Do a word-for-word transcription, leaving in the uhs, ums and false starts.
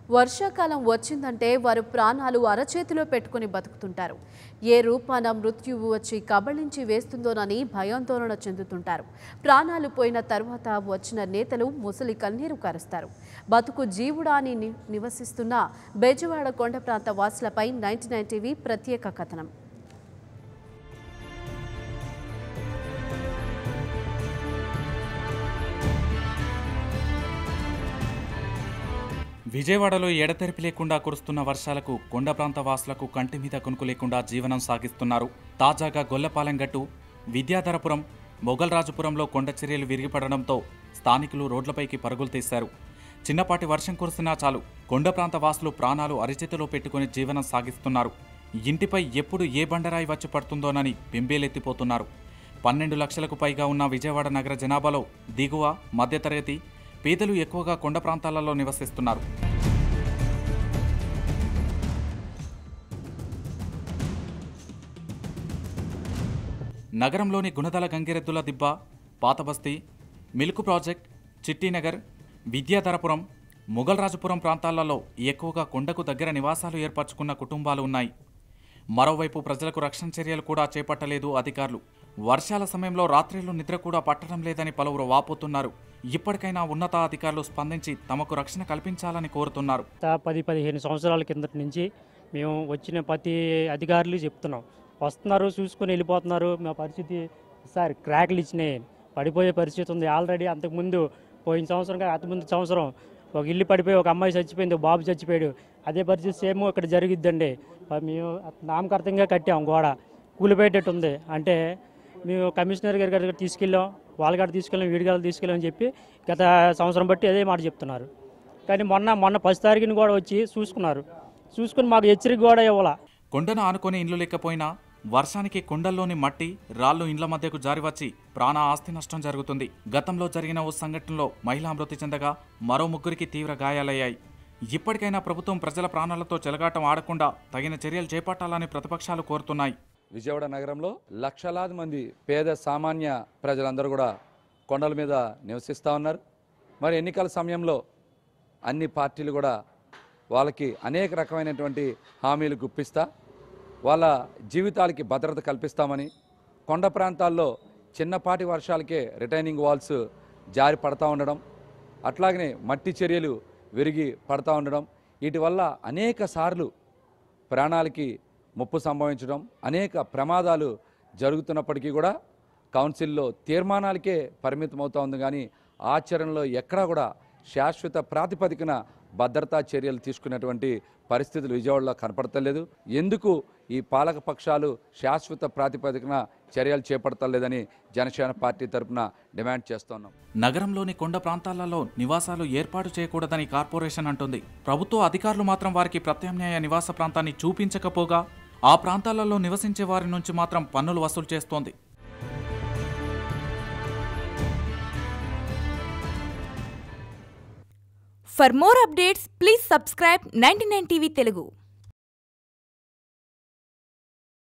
వర్షాకాలం వచ్చిందంటే వారు ప్రాణాలు అరచేతిలో పెట్టుకుని బతుకుతుంటారు. ఏ రూపాన మృత్యువు వచ్చి కబళించి వేస్తుందోనని భయాందోళన చెందుతుంటారు. ప్రాణాలు పోయిన తర్వాత వచ్చిన నేతలు ముసలి కన్నీరు కారుస్తారు. బతుకు జీవుడా అని నివసిస్తున్న బెజవాడ కొండ ప్రాంత వాసులపై నైన్టీ నైన్ టీవీ ప్రత్యేక కథనం. విజయవాడలో ఎడతెరిపి లేకుండా కురుస్తున్న వర్షాలకు కొండ ప్రాంత వాసులకు కంటి మీద కొనుకు లేకుండా జీవనం సాగిస్తున్నారు. తాజాగా గొల్లపాలెం గట్టు, విద్యాధరపురం, మొగల్రాజుపురంలో కొండ చర్యలు విరిగిపడడంతో స్థానికులు రోడ్లపైకి పరుగులు తీశారు. చిన్నపాటి వర్షం కురిసినా చాలు కొండ ప్రాంత వాసులు ప్రాణాలు అరిచేతిలో పెట్టుకుని జీవనం సాగిస్తున్నారు. ఇంటిపై ఎప్పుడు ఏ బండరాయి వచ్చి పడుతుందోనని బెంబేలెత్తిపోతున్నారు. పన్నెండు లక్షలకు పైగా ఉన్న విజయవాడ నగర జనాభాలో దిగువ, మధ్యతరగతి, పేదలు ఎక్కువగా కొండ ప్రాంతాలలో నివసిస్తున్నారు. నగరంలోని గుణదల గంగిరెద్దుల దిబ్బ, పాతబస్తీ, మిల్క్ ప్రాజెక్ట్, చిట్టినగర్, విద్యాధరపురం, మొగల్రాజుపురం ప్రాంతాలలో ఎక్కువగా కొండకు దగ్గర నివాసాలు ఏర్పరచుకున్న కుటుంబాలు ఉన్నాయి. మరోవైపు ప్రజలకు రక్షణ చర్యలు కూడా చేపట్టలేదు అధికారులు. వర్షాల సమయంలో రాత్రిళ్లు నిద్ర కూడా పట్టడం లేదని పలువురు వాపోతున్నారు. ఇప్పటికైనా ఉన్నతాధికారులు స్పందించి తమకు రక్షణ కల్పించాలని కోరుతున్నారు. పది పదిహేను సంవత్సరాల కిందటి నుంచి మేము వచ్చిన ప్రతి అధికారులు చెప్తున్నాం, వస్తున్నారు చూసుకొని వెళ్ళిపోతున్నారు. మా పరిస్థితి సార్ క్రాక్లు ఇచ్చినాయి, పడిపోయే పరిస్థితి ఉంది. ఆల్రెడీ అంతకుముందు పోయిన సంవత్సరం కాదు అంతకుముందు సంవత్సరం ఒక ఇల్లు పడిపోయి ఒక అమ్మాయి చచ్చిపోయింది, ఒక బాబు చచ్చిపోయాడు. అదే పరిస్థితి సేమ్ ఇక్కడ జరిగిద్దండి. మేము నామకర్థంగా కట్టాం, గోడ కూలిపోయేటట్టు ఉంది. అంటే మేము కమిషనర్ గారి గారి తీసుకెళ్ళాం, వాళ్ళ గారు తీసుకెళ్ళాం, వీడి గారు తీసుకెళ్ళాం అని చెప్పి గత సంవత్సరం బట్టి అదే మాట చెప్తున్నారు. కానీ మొన్న మొన్న పది తారీఖుని కూడా వచ్చి చూసుకున్నారు. చూసుకుని మాకు హెచ్చరిక కూడా ఇవ్వాల. కొండను ఆనుకొని ఇండ్లు లేకపోయినా వర్షానికి కొండల్లోని మట్టి, రాళ్లు ఇండ్ల మధ్యకు జారివచ్చి ప్రాణ ఆస్తి నష్టం జరుగుతుంది. గతంలో జరిగిన ఓ సంఘటనలో మహిళా మృతి చెందగా మరో ముగ్గురికి తీవ్ర గాయాలయ్యాయి. ఇప్పటికైనా ప్రభుత్వం ప్రజల ప్రాణాలతో చెలగాటం ఆడకుండా తగిన చర్యలు చేపట్టాలని ప్రతిపక్షాలు కోరుతున్నాయి. విజయవాడ నగరంలో లక్షలాది మంది పేద సామాన్య ప్రజలందరూ కూడా కొండల మీద నివసిస్తూ ఉన్నారు. మరి ఎన్నికల సమయంలో అన్ని పార్టీలు కూడా వాళ్ళకి అనేక రకమైనటువంటి హామీలు గుప్పిస్తా వాళ్ళ జీవితాలకి భద్రత కల్పిస్తామని, కొండ ప్రాంతాల్లో చిన్నపాటి వర్షాలకే రిటైనింగ్ వాల్స్ జారి పడతా ఉండడం, అట్లాగనే మట్టి చర్యలు విరిగి పడతా ఉండడం, వీటి వల్ల అనేక సార్లు ప్రాణాలకి ముప్పు సంభవించడం, అనేక ప్రమాదాలు జరుగుతున్నప్పటికీ కూడా కౌన్సిల్లో తీర్మానాలకే పరిమితమవుతూ ఉంది. కానీ ఆచరణలో ఎక్కడా కూడా శాశ్వత ప్రాతిపదికన భద్రతా చర్యలు తీసుకున్నటువంటి పరిస్థితులు విజయవాడలో కనపడతలేదు. ఎందుకు ఈ పాలక పక్షాలు శాశ్వత ప్రాతిపదికన చర్యలు చేపడతలేదని జనసేన పార్టీ తరఫున డిమాండ్ చేస్తున్నాం. నగరంలోని కొండ ప్రాంతాలలో నివాసాలు ఏర్పాటు చేయకూడదని కార్పొరేషన్ అంటుంది. ప్రభుత్వ అధికారులు మాత్రం వారికి ప్రత్యామ్నాయ నివాస ప్రాంతాన్ని చూపించకపోగా ఆ ప్రాంతాలలో నివసించే వారి నుంచి మాత్రం పన్నులు వసూలు చేస్తోంది. For more updates, please subscribe ninety-nine T V Telugu.